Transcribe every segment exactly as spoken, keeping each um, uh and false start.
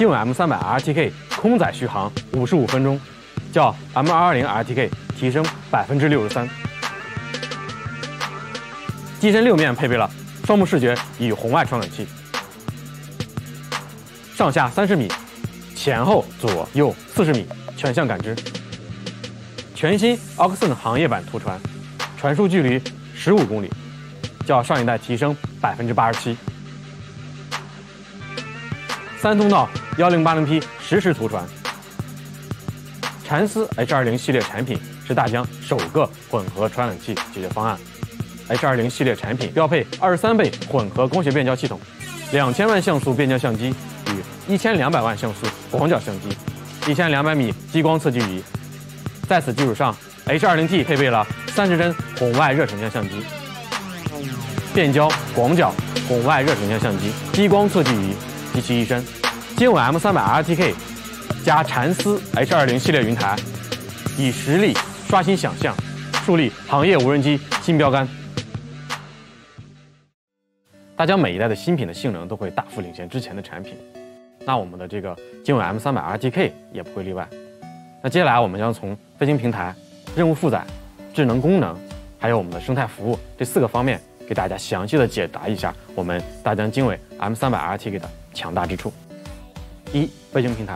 经纬 M 三百 R T K 空载续航五十五分钟，较 M 二二零 R T K 提升百分之六十三。机身六面配备了双目视觉与红外传感器，上下三十米，前后左右四十米全向感知。全新 Oxen 行业版图传，传输距离十五公里，较上一代提升百分之八十七。三通道一零八零 P 实时图传。蚕丝 H 二零 系列产品是大疆首个混合传感器解决方案。H 二零 系列产品标配二十三倍混合光学变焦系统，两千万像素变焦相机与一千两百万像素广角相机，一千两百米激光测距仪。在此基础上 ，H 二零 T 配备了三十帧红外热成像相机、变焦、广角、红外热成像相机、激光测距仪集其一身。经纬 M 三百 R T K 加蚕丝 H 二零 系列云台，以实力刷新想象，树立行业无人机新标杆。大疆每一代的新品的性能都会大幅领先之前的产品，那我们的这个经纬 M 三百 R T K 也不会例外。那接下来我们将从飞行平台、任务负载、智能功能，还有我们的生态服务这四个方面，给大家详细的解答一下我们大疆经纬 M 三百 R T K 的强大之处。一、飞行平台。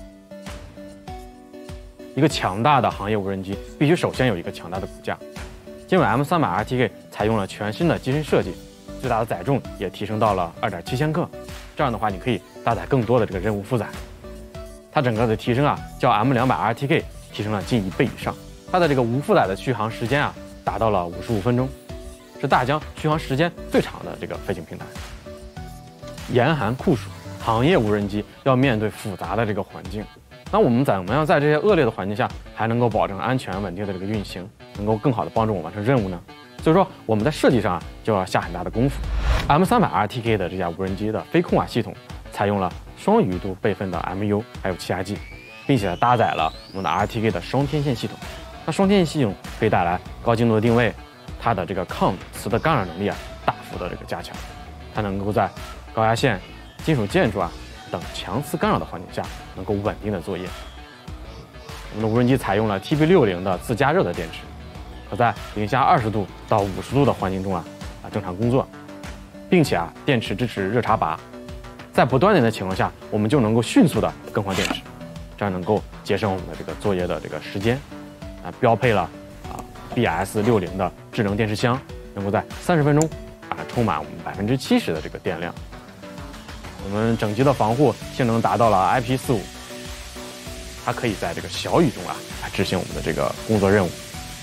一个强大的行业无人机必须首先有一个强大的骨架。经纬 M 三百 R T K 采用了全新的机身设计，最大的载重也提升到了二点七千克。这样的话，你可以搭载更多的这个任务负载。它整个的提升啊，较 M 两百 R T K 提升了近一倍以上。它的这个无负载的续航时间啊，达到了五十五分钟，是大疆续航时间最长的这个飞行平台。严寒酷暑，行业无人机要面对复杂的这个环境，那我们怎么样在这些恶劣的环境下，还能够保证安全稳定的这个运行，能够更好的帮助我们完成任务呢？所以说我们在设计上啊，就要下很大的功夫。M 三百 R T K 的这架无人机的飞控啊系统，采用了双鱼度备份的 M U 还有气压计，并且搭载了我们的 R T K 的双天线系统。那双天线系统可以带来高精度的定位，它的这个抗磁的干扰能力啊大幅的这个加强，它能够在高压线、金属建筑啊等强磁干扰的环境下，能够稳定的作业。我们的无人机采用了 T P 六十 的自加热的电池，可在零下二十度到五十度的环境中啊啊正常工作，并且啊电池支持热插拔，在不断电的情况下，我们就能够迅速的更换电池，这样能够节省我们的这个作业的这个时间。啊，标配了啊 B S 六十 的智能电池箱，能够在三十分钟啊充满我们百分之七十的这个电量。我们整机的防护性能达到了 I P 四十五，它可以在这个小雨中啊来执行我们的这个工作任务。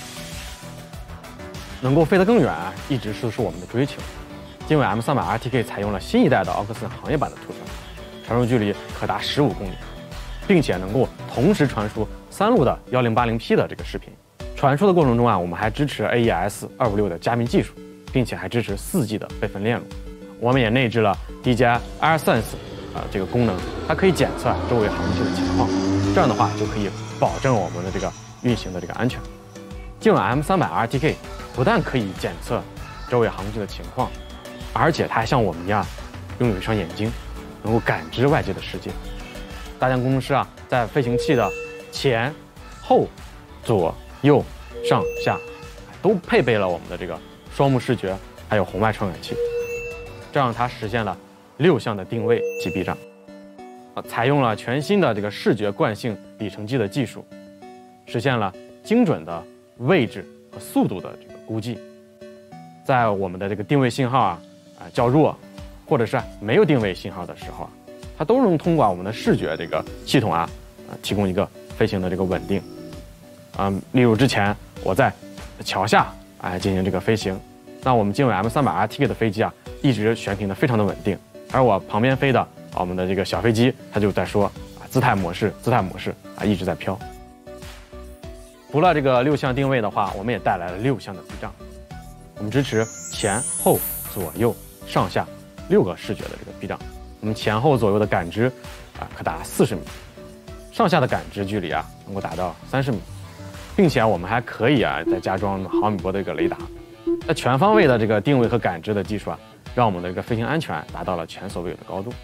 能够飞得更远啊，一直是是我们的追求。经纬 M 三百 R T K 采用了新一代的奥克森行业版的图传，传输距离可达十五公里，并且能够同时传输三路的一零八零 P 的这个视频。传输的过程中啊，我们还支持 A E S 二五六的加密技术，并且还支持 四 G 的备份链路。我们也内置了 D J I Air Sense 啊、呃、这个功能，它可以检测周围航区的情况，这样的话就可以保证我们的这个运行的这个安全。经纬 M 三百 R T K 不但可以检测周围航区的情况，而且它还像我们一样拥有一双眼睛，能够感知外界的世界。大疆工程师啊，在飞行器的前、后、左、右、上下都配备了我们的这个双目视觉，还有红外传感器，这让它实现了六项的定位及避障，啊，采用了全新的这个视觉惯性里程计的技术，实现了精准的位置和速度的这个估计。在我们的这个定位信号啊啊较弱，或者是没有定位信号的时候啊，它都能通过我们的视觉这个系统啊啊提供一个飞行的这个稳定。嗯，例如之前我在桥下哎进行这个飞行，那我们经纬 M 三百 R T K 的飞机啊，一直悬停的非常的稳定，而我旁边飞的啊我们的这个小飞机，它就在说啊姿态模式，姿态模式啊一直在飘。除了这个六项定位的话，我们也带来了六项的避障。我们支持前后左右上下六个视觉的这个避障。我们前后左右的感知啊可达四十米，上下的感知距离啊能够达到三十米，并且我们还可以啊再加装毫米波的这个雷达。那全方位的这个定位和感知的技术啊，让我们的这个飞行安全达到了前所未有的高度。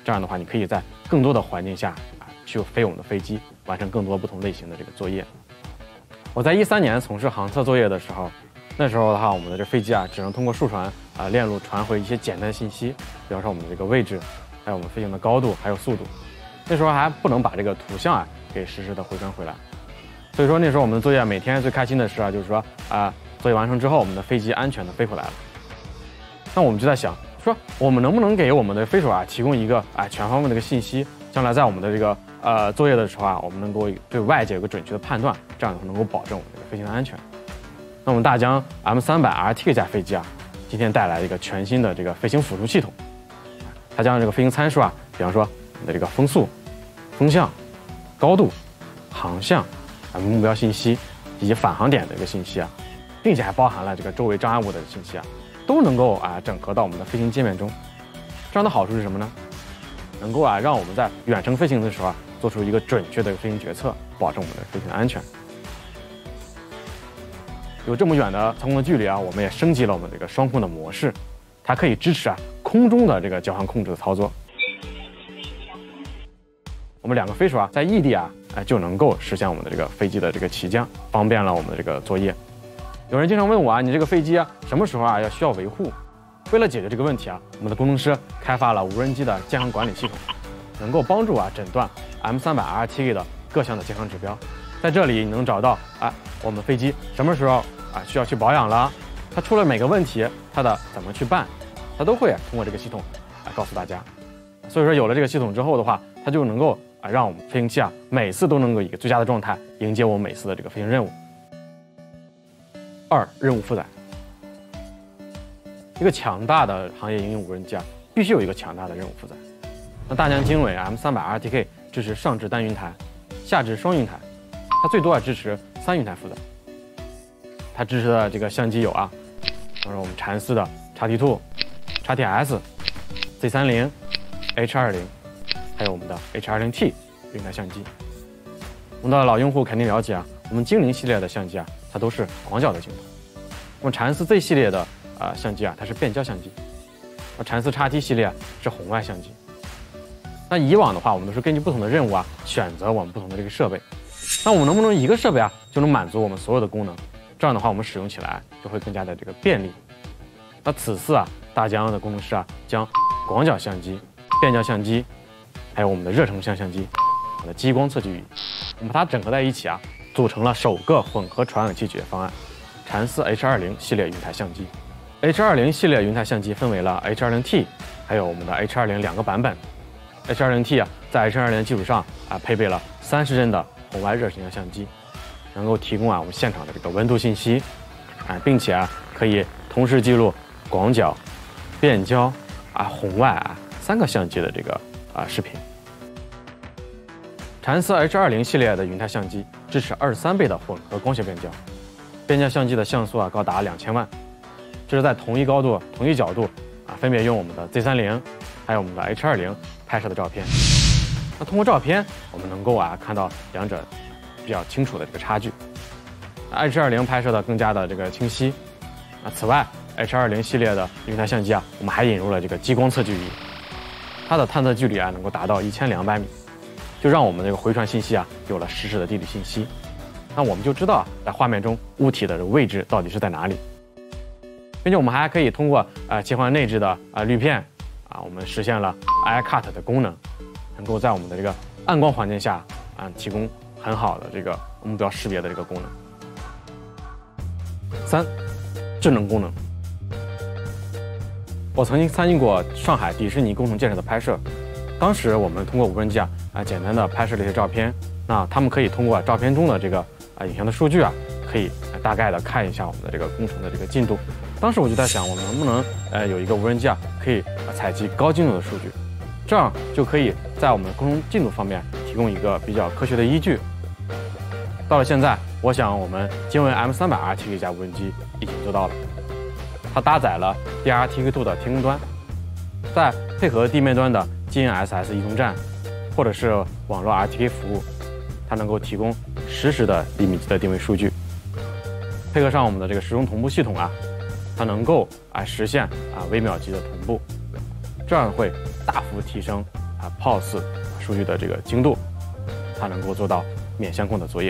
这样的话，你可以在更多的环境下啊去飞我们的飞机，完成更多不同类型的这个作业。我在一三年从事航测作业的时候，那时候的话，我们的这飞机啊，只能通过数传啊链路传回一些简单的信息，比方说我们的这个位置，还有我们飞行的高度，还有速度。那时候还不能把这个图像啊给实时的回传回来。所以说那时候我们的作业每天最开心的事啊，就是说啊，作业完成之后，我们的飞机安全的飞回来了。那我们就在想，说我们能不能给我们的飞手啊提供一个啊全方位的一个信息，将来在我们的这个呃作业的时候啊，我们能够对外界有个准确的判断，这样能够保证我们这个飞行的安全。那我们大疆 M 三百 R T K 架飞机啊，今天带来一个全新的这个飞行辅助系统，它将这个飞行参数啊，比方说我们的这个风速、风向、高度、航向啊、目标信息以及返航点的一个信息啊，并且还包含了这个周围障碍物的信息啊，都能够啊整合到我们的飞行界面中。这样的好处是什么呢？能够啊让我们在远程飞行的时候啊，做出一个准确的飞行决策，保证我们的飞行安全。有这么远的操控的距离啊，我们也升级了我们这个双控的模式，它可以支持啊空中的这个交换控制的操作。我们两个飞手啊在异地啊，哎就能够实现我们的这个飞机的这个起降，方便了我们的这个作业。有人经常问我啊，你这个飞机啊什么时候啊要需要维护？为了解决这个问题啊，我们的工程师开发了无人机的健康管理系统，能够帮助啊诊断 M 三百 R T K 的各项的健康指标。在这里你能找到啊我们飞机什么时候啊需要去保养了，它出了每个问题，它的怎么去办，它都会通过这个系统来告诉大家。所以说有了这个系统之后的话，它就能够啊让我们飞行器啊每次都能够以一个最佳的状态迎接我们每次的这个飞行任务。二、任务负载。一个强大的行业应用无人机啊，必须有一个强大的任务负载。那大疆经纬 M 三百 R T K 支持上至单云台，下至双云台，它最多啊支持三云台负载。它支持的这个相机有啊，比如说我们禅思的 X T 二、X T S、Z 三十、H 二十，还有我们的 H 二十 T 云台相机。我们的老用户肯定了解啊，我们精灵系列的相机啊，它都是广角的镜头。我们禅思 Z 系列的啊、呃、相机啊，它是变焦相机。那禅思 X T 系列是红外相机。那以往的话，我们都是根据不同的任务啊，选择我们不同的这个设备。那我们能不能一个设备啊，就能满足我们所有的功能？这样的话，我们使用起来就会更加的这个便利。那此次啊，大疆的工程师啊，将广角相机、变焦相机，还有我们的热成像相机，我们的激光测距仪，我们把它整合在一起啊，组成了首个混合传感器解决方案——禅思 H 二十 系列云台相机。H 二十 系列云台相机分为了 H 二十 T 还有我们的 H 二十 两个版本。H 二十 T 啊，在 H 二十 基础上啊，配备了三十帧的红外热成像相机，能够提供啊我们现场的这个温度信息，啊，并且啊可以同时记录广角、变焦啊、红外啊三个相机的这个啊视频。禅思 H 二十 系列的云台相机支持二十三倍的混合光学变焦，变焦相机的像素啊高达两千万，这是在同一高度、同一角度啊，分别用我们的 Z 三十还有我们的 H 二十拍摄的照片。那通过照片，我们能够啊看到两者比较清楚的这个差距。H 二十 拍摄的更加的这个清晰。啊，此外 ，H 二十 系列的云台相机啊，我们还引入了这个激光测距仪，它的探测距离啊能够达到一千两百米，就让我们这个回传信息啊有了实时的地理信息。那我们就知道在画面中物体的位置到底是在哪里，并且我们还可以通过呃切换内置的呃滤片啊，我们实现了 Eye Cut 的功能，能够在我们的这个暗光环境下啊提供很好的这个目标识别的这个功能。三、智能功能。我曾经参与过上海迪士尼工程建设的拍摄，当时我们通过无人机啊啊简单的拍摄了一些照片，那他们可以通过照片中的这个啊影像的数据啊，可以大概的看一下我们的这个工程的这个进度。当时我就在想，我们能不能呃有一个无人机啊，可以采集高精度的数据，这样就可以在我们的工程进度方面提供一个比较科学的依据。到了现在，我想我们经纬 M 三百 R T K 架无人机已经做到了。它搭载了 D R T K 二的天空端，再配合地面端的 G N S S 移动站，或者是网络 R T K 服务，它能够提供实时的厘米级的定位数据。配合上我们的这个时钟同步系统啊，它能够啊实现啊微秒级的同步，这样会大幅提升啊 P O S 数据的这个精度，它能够做到免相控的作业。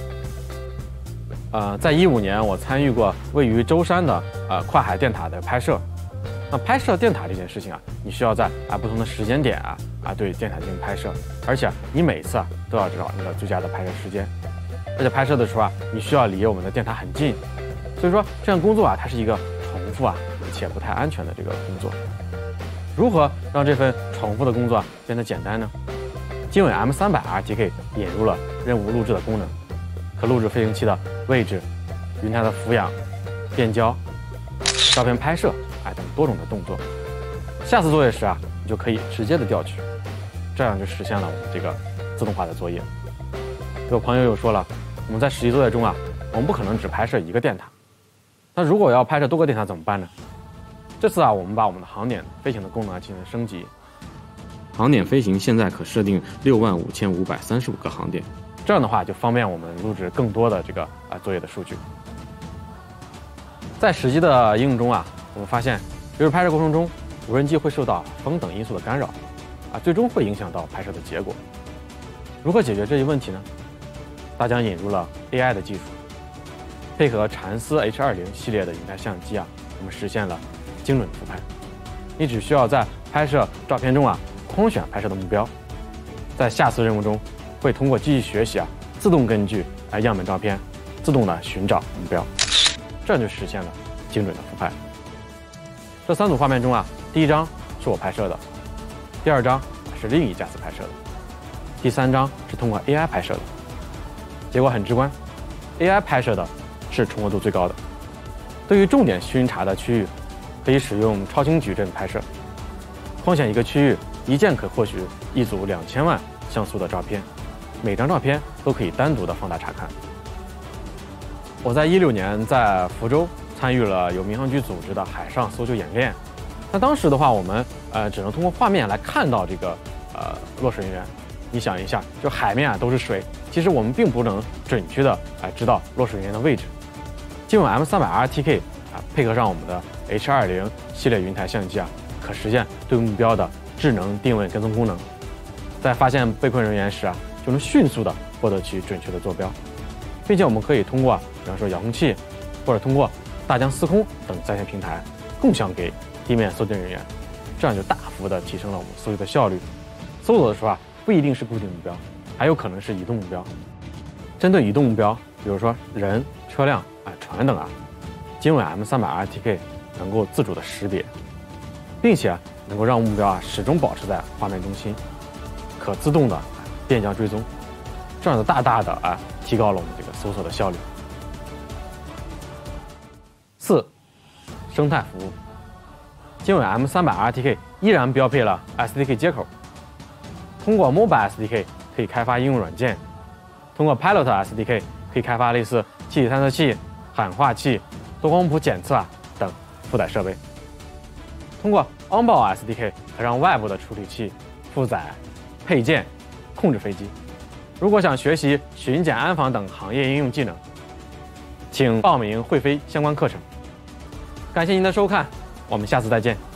呃，在一五年，我参与过位于舟山的呃跨海电塔的拍摄。那拍摄电塔这件事情啊，你需要在啊不同的时间点啊啊对电塔进行拍摄，而且你每次啊都要找那个最佳的拍摄时间，而且拍摄的时候啊，你需要离我们的电塔很近，所以说这项工作啊，它是一个重复啊且不太安全的这个工作。如何让这份重复的工作啊变得简单呢？经纬 M 三百 R T K 引入了任务录制的功能，可录制飞行器的位置、云台的俯仰、变焦、照片拍摄哎等多种的动作。下次作业时啊，你就可以直接的调取，这样就实现了我们这个自动化的作业。有朋友又说了，我们在实际作业中啊，我们不可能只拍摄一个电塔，那如果要拍摄多个电塔怎么办呢？这次啊，我们把我们的航点飞行的功能啊进行升级。航点飞行现在可设定六万五千五百三十五个航点，这样的话就方便我们录制更多的这个啊作业的数据。在实际的应用中啊，我们发现，由于拍摄过程中无人机会受到风等因素的干扰，啊，最终会影响到拍摄的结果。如何解决这一问题呢？大疆引入了 A I 的技术，配合蚕丝 H 二十 系列的云台相机啊，我们实现了精准复拍。你只需要在拍摄照片中啊，框选拍摄的目标，在下次任务中会通过机器学习啊，自动根据啊样本照片，自动的寻找目标，这样就实现了精准的复拍。这三组画面中啊，第一张是我拍摄的，第二张是另一架次拍摄的，第三张是通过 A I 拍摄的。结果很直观 ，A I 拍摄的是重合度最高的。对于重点巡查的区域，可以使用超清矩阵拍摄，框选一个区域，一键可获取一组两千万像素的照片，每张照片都可以单独的放大查看。我在一六年在福州参与了由民航局组织的海上搜救演练。那当时的话，我们呃只能通过画面来看到这个呃落水人员。你想一下，就海面啊都是水，其实我们并不能准确的啊、呃、知道落水人员的位置。经纬 M 三百 R T K 啊，配合上我们的 H 二十 系列云台相机啊，可实现对目标的智能定位跟踪功能。在发现被困人员时啊，就能迅速的获得其准确的坐标，并且我们可以通过比方说遥控器，或者通过大疆司空等在线平台共享给地面搜救人员，这样就大幅的提升了我们搜救的效率。搜索的时候啊，不一定是固定目标，还有可能是移动目标。针对移动目标，比如说人、车辆、啊船等啊，经纬 M 三百 R T K 能够自主的识别，并且能够让目标啊始终保持在画面中心，可自动的变焦追踪，这样的大大的啊提高了我们这个搜索的效率。四、生态服务，经纬 M 三百 R T K 依然标配了 S D K 接口。通过 Mobile S D K 可以开发应用软件，通过 Pilot S D K 可以开发类似气体探测器、喊话器、多光谱检测啊等附带设备。通过 Onboard S D K 可让外部的处理器、负载、配件控制飞机。如果想学习巡检安防等行业应用技能，请报名会飞相关课程。感谢您的收看，我们下次再见。